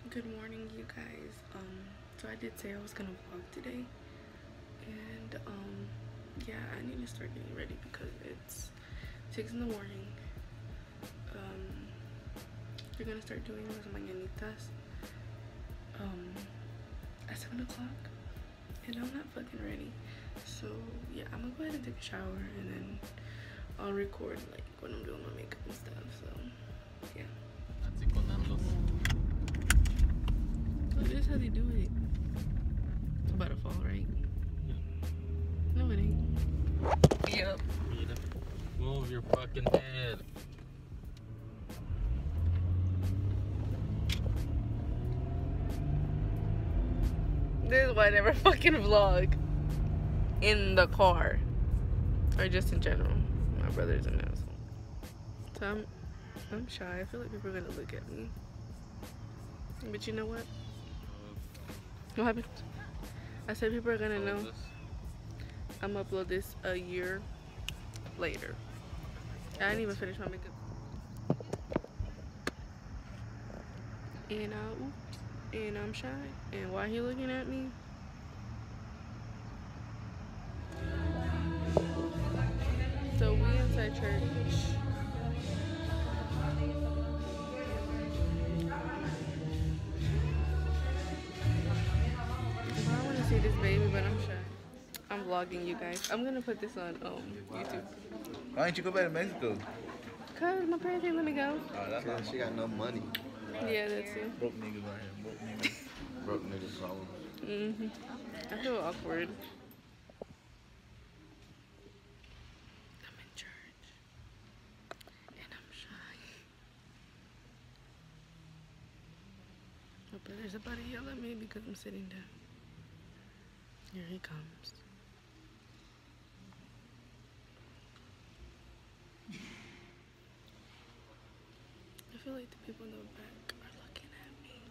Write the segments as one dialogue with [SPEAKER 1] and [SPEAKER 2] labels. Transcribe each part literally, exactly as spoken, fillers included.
[SPEAKER 1] Good morning, you guys. Um, so I did say I was gonna vlog today, and um, yeah, I need to start getting ready because it's six in the morning. Um, they're gonna start doing las mañanitas um at seven o'clock, and I'm not fucking ready. So yeah, I'm gonna go ahead and take a shower, and then I'll record like when I'm doing my makeup and stuff. So yeah. So this is how they do it. It's about to fall, right? No, it ain't. Yep.
[SPEAKER 2] Move your fucking head.
[SPEAKER 1] This is why I never fucking vlog in the car. Or just in general. My brother's an asshole. So I'm, I'm shy. I feel like people are gonna look at me. But you know what? What happened? I said people are gonna know. I'm gonna upload this a year later. I didn't even finish my makeup. And I, and I'm shy. And why he looking at me? So we inside church. I want to see this baby, but I'm shy. I'm vlogging, you guys. I'm gonna put this on um YouTube.
[SPEAKER 3] Why didn't you go back to Mexico?
[SPEAKER 1] Cause my parents didn't let me go.
[SPEAKER 3] Oh, that's not. She got no money.
[SPEAKER 1] Yeah, that's it.
[SPEAKER 3] Broke niggas out here. Broke niggas. Broke niggas problems.
[SPEAKER 1] Mm-hmm. I feel awkward. I'm in church. And I'm shy. My brother's about to yell at me because I'm sitting down. Here he comes. I feel like the people in the back are looking at me.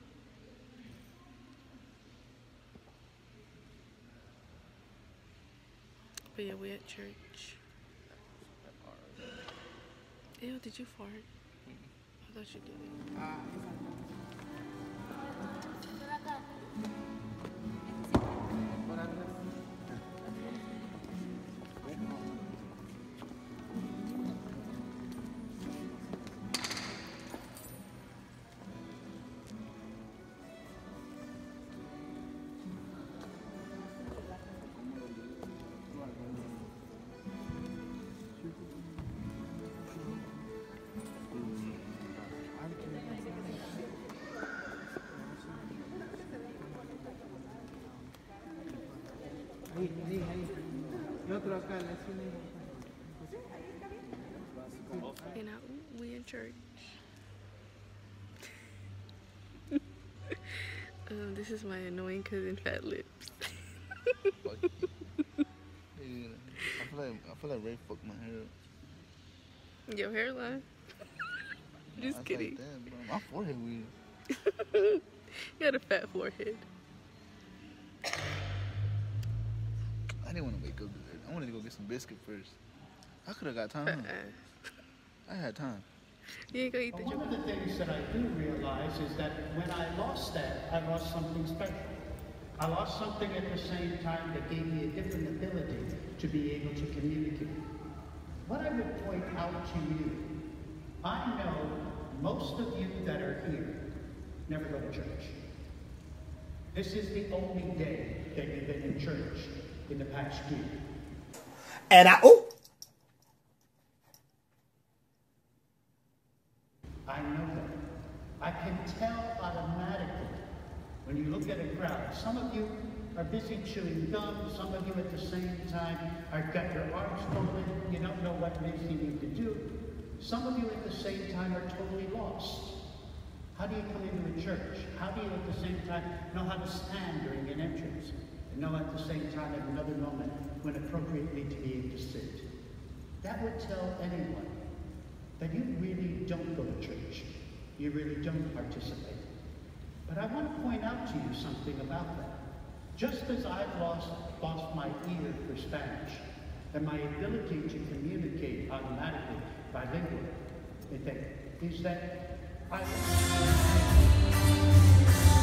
[SPEAKER 1] But yeah, we at church. Ew, did you fart? I thought you did. You know, we in church. um, this is my annoying cousin, Fat Lips.
[SPEAKER 3] Yeah, I feel like I feel like Ray fucked my hair up.
[SPEAKER 1] Your hairline? Just
[SPEAKER 3] I
[SPEAKER 1] kidding.
[SPEAKER 3] Like, damn, bro, my forehead weird.
[SPEAKER 1] You got a fat forehead.
[SPEAKER 3] I didn't want to wake up. I wanted to go get some biscuit first. I could have got time.
[SPEAKER 1] Fat ass.
[SPEAKER 3] I had time.
[SPEAKER 1] You ain't gonna eat the
[SPEAKER 4] One of the things that I do realize is that when I lost that, I lost something special. I lost something at the same time that gave me a different ability to be able to communicate. What I would point out to you, I know most of you that are here never go to church. This is the only day that you've been in church in the past year.
[SPEAKER 5] And I, oh!
[SPEAKER 4] I know that. I can tell automatically when you look at a crowd. Some of you are busy chewing gum. Some of you at the same time have got your arms folded. You don't know what makes you need to do. Some of you at the same time are totally lost. How do you come into a church? How do you at the same time know how to stand during an entrance? And know at the same time at another moment when appropriately to be able to sit? That would tell anyone that you really don't go to church. You really don't participate. But I want to point out to you something about that. Just as I've lost, lost my ear for Spanish and my ability to communicate automatically bilingually, is that I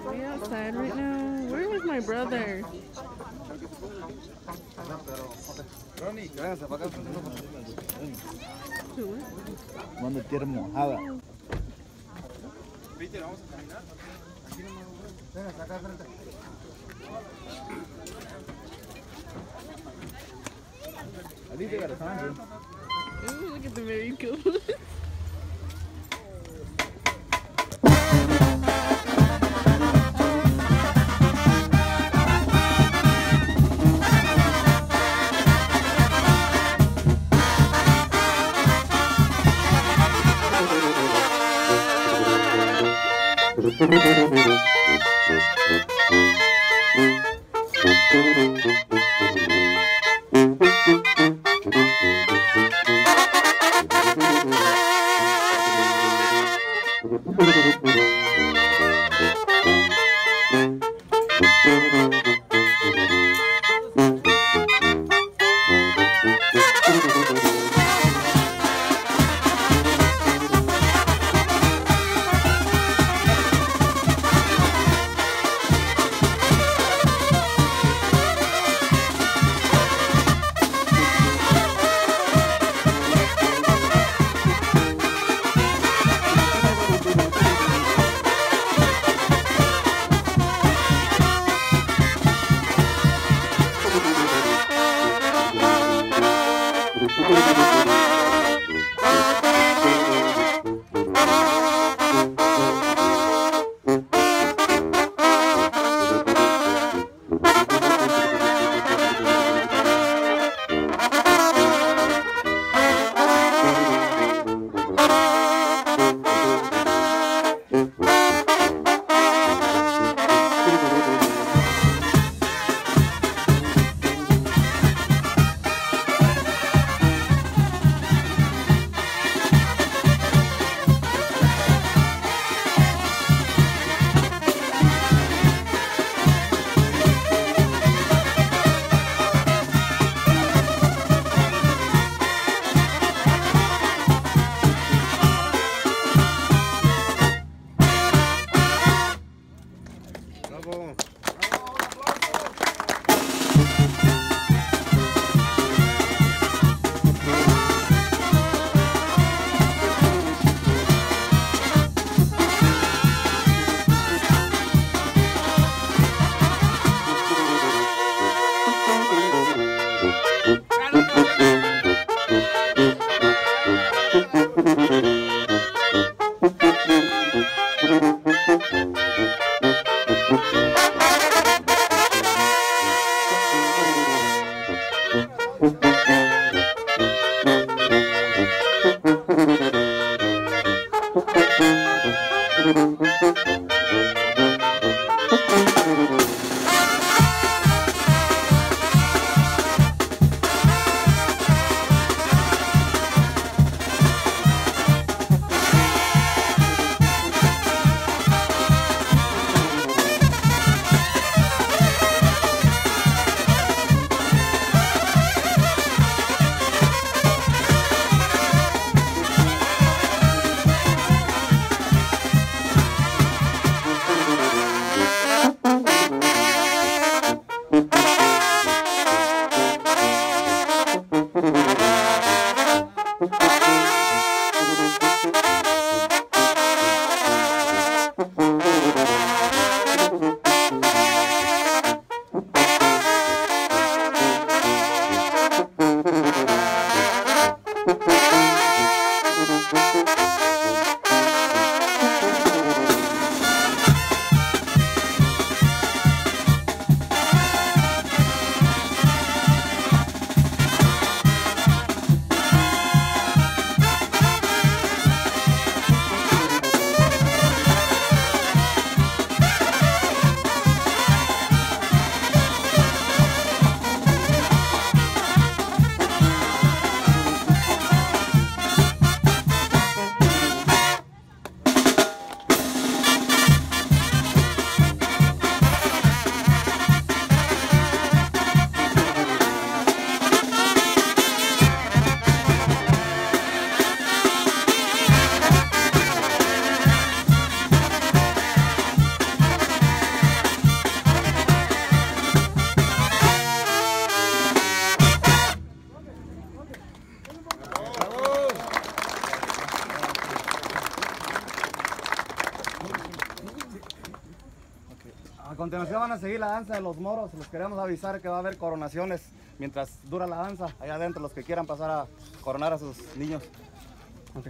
[SPEAKER 1] We outside right now. Where is my brother?
[SPEAKER 3] Manda tierra mojada. At least they got a sign.
[SPEAKER 1] Ooh, look at the married couple.
[SPEAKER 6] continuación van a seguir la danza de los moros. Les queremos avisar que va a haber coronaciones mientras dura la danza. Allá adentro, los que quieran pasar a coronar a sus niños. Okay.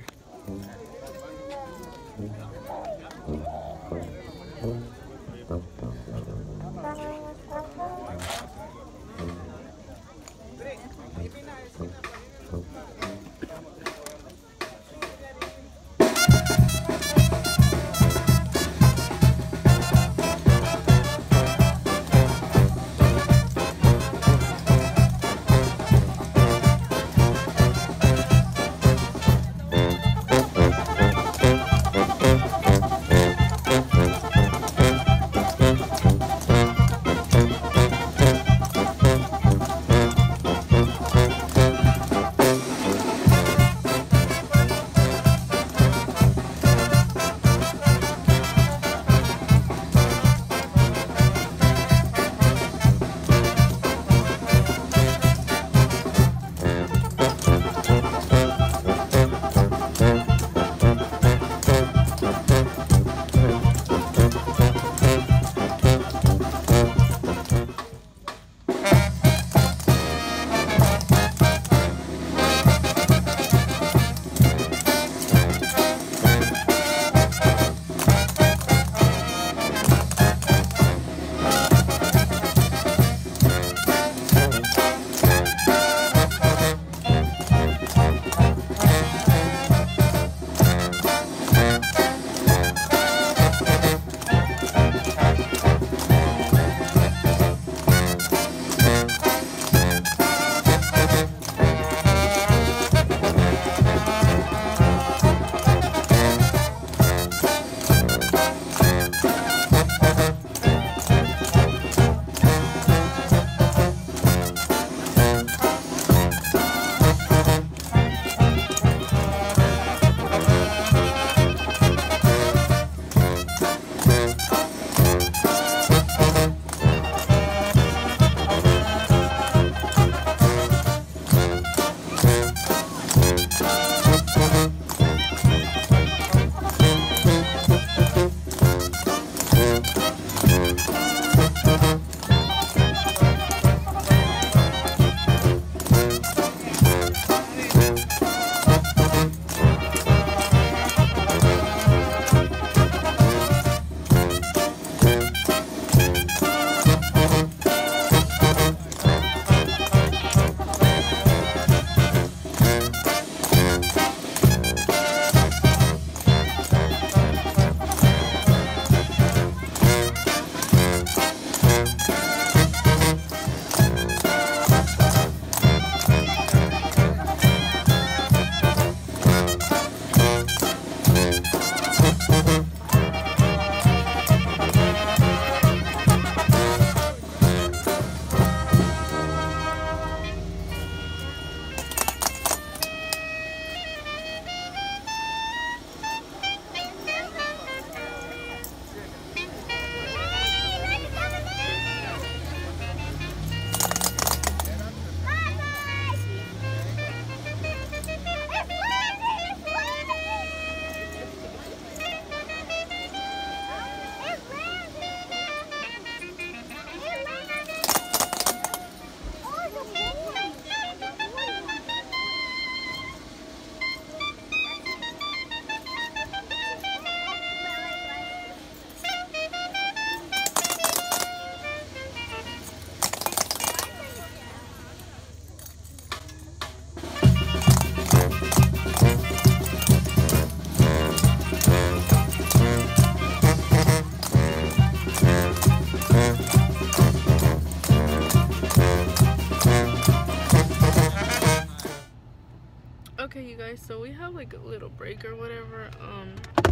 [SPEAKER 1] Okay, you guys, so we have like a little break or whatever. Um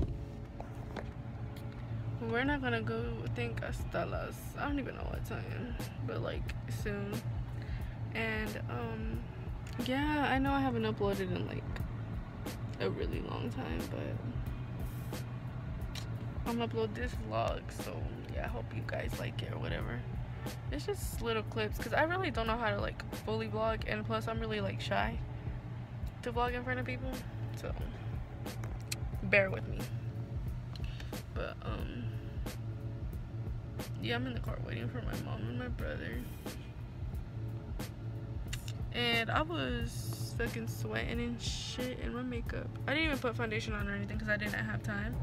[SPEAKER 1] we're not gonna go, I think, hasta las, I don't even know what time, but like soon. And um yeah, I know I haven't uploaded in like a really long time, but I'm gonna upload this vlog, so yeah, I hope you guys like it or whatever. It's just little clips because I really don't know how to like fully vlog, and plus I'm really like shy to vlog in front of people, so bear with me. But um yeah, I'm in the car waiting for my mom and my brother. And I was fucking sweating and shit in my makeup. I didn't even put foundation on or anything because I didn't have time.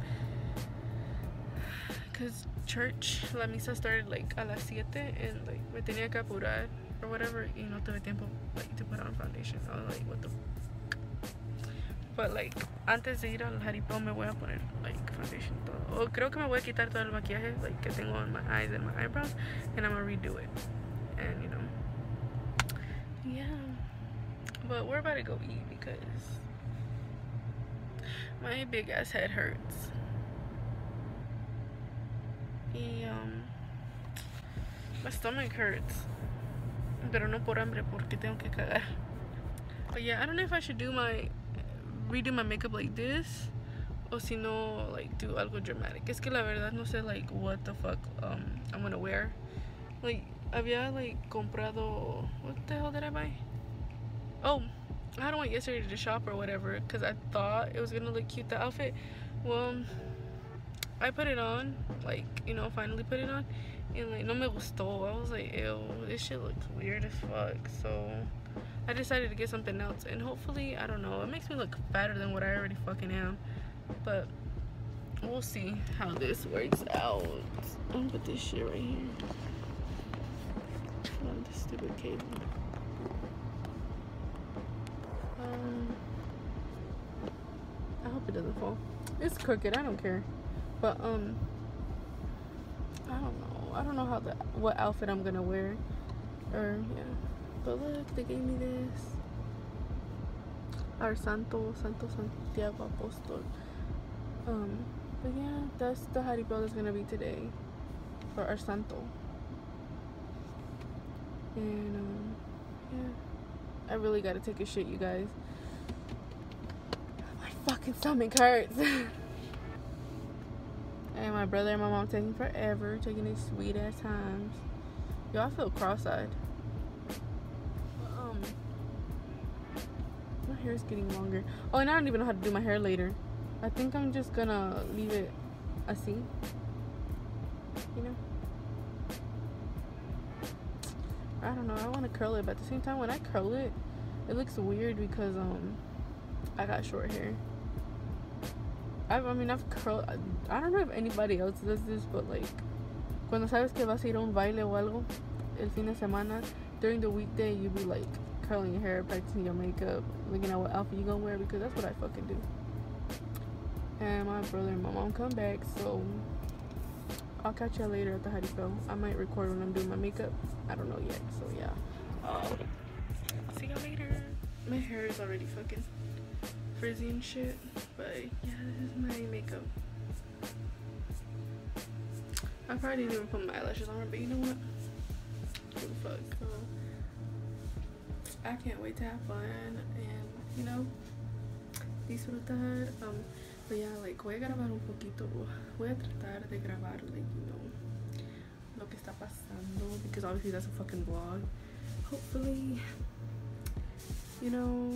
[SPEAKER 1] Because church, la misa started like a las siete and like me tenía que apurar or whatever. Y no tuve tiempo like to put on foundation. I was like, what the fuck? But like, antes de ir al jaripeo me voy a poner like foundation todo. O creo que me voy a quitar todo el maquillaje like que tengo on my eyes and my eyebrows. And I'm gonna redo it. And you know. Yeah, but we're about to go eat because my big ass head hurts. Y um, my stomach hurts, pero no por hambre porque tengo que cagar. But yeah, I don't know if I should do my redo my makeup like this o si no like do algo dramatic. Es que la verdad no sé like what the fuck um I'm gonna wear. Like había like comprado, what the hell did I buy? Oh, I had one yesterday to shop or whatever because I thought it was gonna look cute, the outfit. Well, I put it on, like, you know, finally put it on, and like no me gustó. I was like, ew, this shit looks weird as fuck. So I decided to get something else, and hopefully, I don't know, it makes me look fatter than what I already fucking am, but we'll see how this works out. I'm gonna put this shit right here on this stupid cable. Um, I hope it doesn't fall. It's crooked, I don't care. But um, I don't know. I don't know how the what outfit I'm gonna wear. Or yeah. But look, they gave me this. Our Santo, Santo Santiago Apostol. Um, but yeah, that's the jaripeo that's gonna be today for our Santo. And um, yeah, I really gotta take a shit, you guys. My fucking stomach hurts. And my brother and my mom taking forever, taking these sweet ass times. Yo, I feel cross-eyed. Um, my hair is getting longer. Oh, and I don't even know how to do my hair later. I think I'm just gonna leave it así. You know? I don't know, I want to curl it, but at the same time when I curl it, it looks weird because um I got short hair. I've, I mean I've curled, I, I don't know if anybody else does this, but like cuando sabes que vas a ir a un baile o algo el fin de semana, during the weekday you be like curling your hair, practicing your makeup, looking at what outfit you gonna wear, because that's what I fucking do. And my brother and my mom come back, so I'll catch y'all later at the jaripeo. I might record when I'm doing my makeup. I don't know yet, so yeah. Um, see y'all later. My hair is already fucking frizzy and shit, but yeah, this is my makeup. I probably didn't even put my eyelashes on, but you know what? Who the fuck? So I can't wait to have fun and, you know, disfrutar. Um, But yeah, like, voy a grabar un poquito. Voy a tratar de grabar, like, you know, lo que está pasando, because obviously that's a fucking vlog. Hopefully, you know,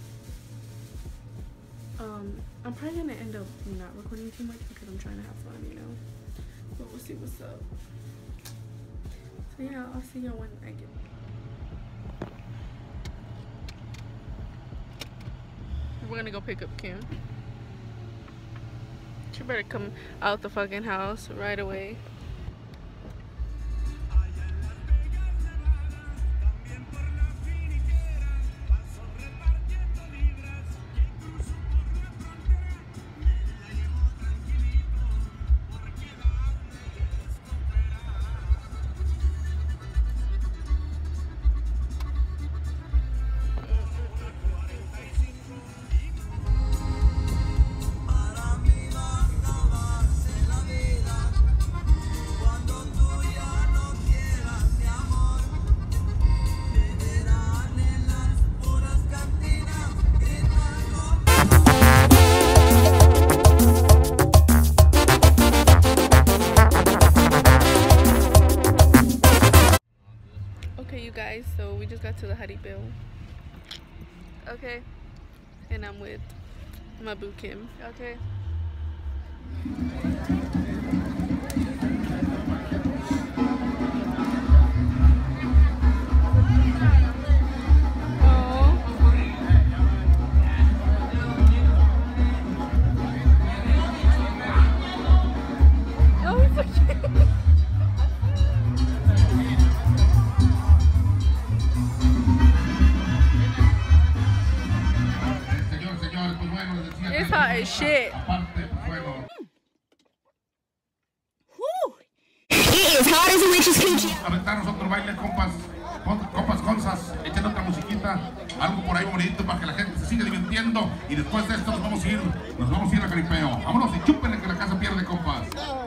[SPEAKER 1] um, I'm probably gonna end up not recording too much because I'm trying to have fun, you know. But we'll see what's up. So yeah, I'll see y'all when I get. We're gonna go pick up Kim. She better come out the fucking house right away. Guys, so we just got to the jaripeo. Okay, and I'm with my boo Kim. Okay. hot as shit.
[SPEAKER 7] It is hard as a witch's coochie.
[SPEAKER 8] Aventarnos otro baile, compas, compas, consas, echen otra musiquita, algo por ahí bonito para que la gente se siga divirtiendo. Y después de esto nos vamos a ir, nos vamos a ir a Caripeo. Vámonos y chúpenle que la casa pierde, compas.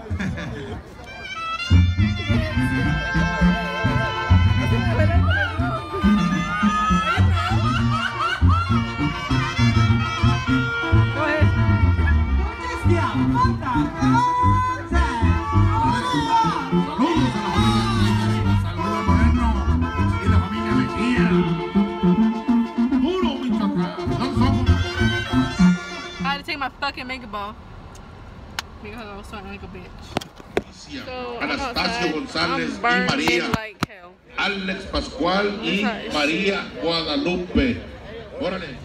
[SPEAKER 1] My fucking makeup off because I was starting like a bitch. So,
[SPEAKER 8] Anastasio González y María,
[SPEAKER 1] like
[SPEAKER 8] Alex Pascual y María Guadalupe. Órale.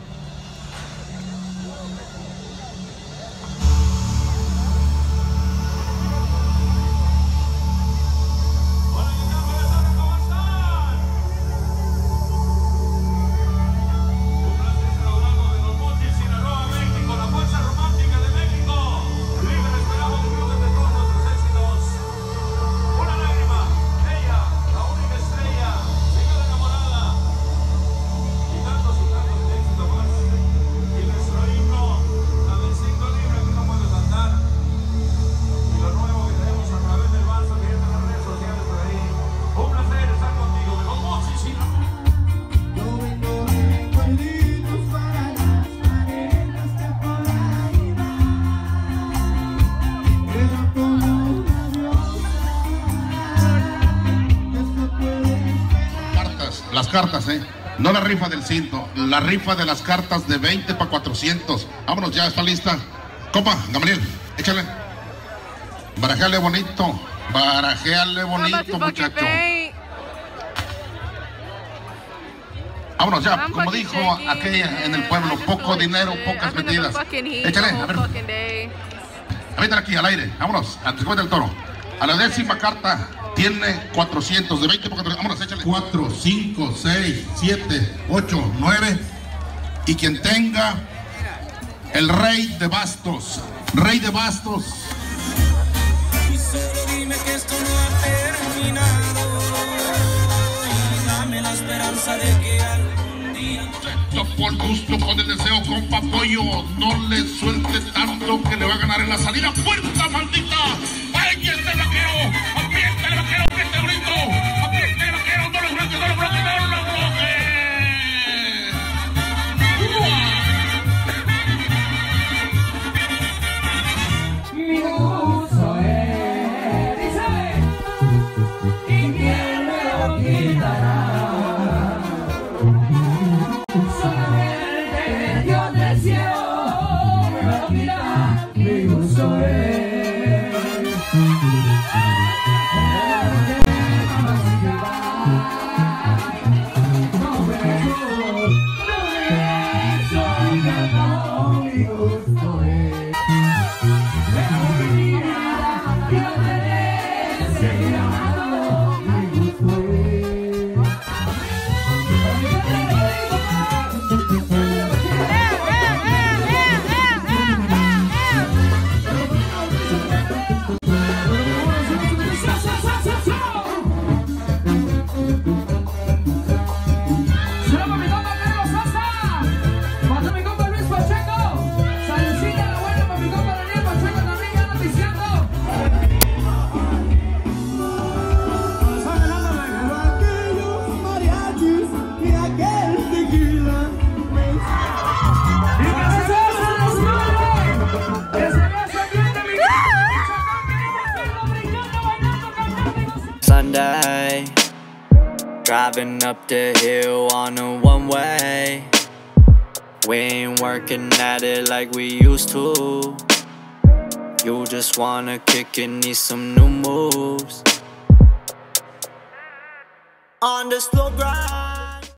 [SPEAKER 8] Las cartas, eh. No la rifa del cinto, la rifa de las cartas de veinte para cuatrocientos. Vámonos, ya está lista. Compa, Gabriel, échale. Barajeale bonito, barajeale bonito, muchacho. Vámonos ya, como dijo aquella en el pueblo, poco dinero, pocas metidas. Échale, a ver. Avéntala aquí al aire, vámonos, después del toro. A la décima carta tiene cuatrocientos, de veinte por cuatrocientos. Vámonos, échale. cuatro, cinco, seis, siete, ocho, nueve. Y quien tenga el rey de bastos, rey de bastos.
[SPEAKER 9] Y solo dime que esto no ha terminado. Y dame la esperanza de que algún día.
[SPEAKER 8] Por gusto, con el deseo, compa Pollo, no le suelte tanto que le va a ganar en la salida. ¡Fuerza, maldita! ¡Ay, este vaquero! ¡Apriete el vaquero, apriete el grito! ¡Apriete el vaquero! ¡No lo bloque, no lo bloque, no lo bloque!
[SPEAKER 9] Mi gusto es, dice, ¿y quién me lo quitará? Solamente Dios del cielo me lo quitará. Mi gusto es.
[SPEAKER 10] Sunday, driving up the hill on a one-way. We ain't working at it like we used to. You just wanna kick and need some new moves. On the slow grind.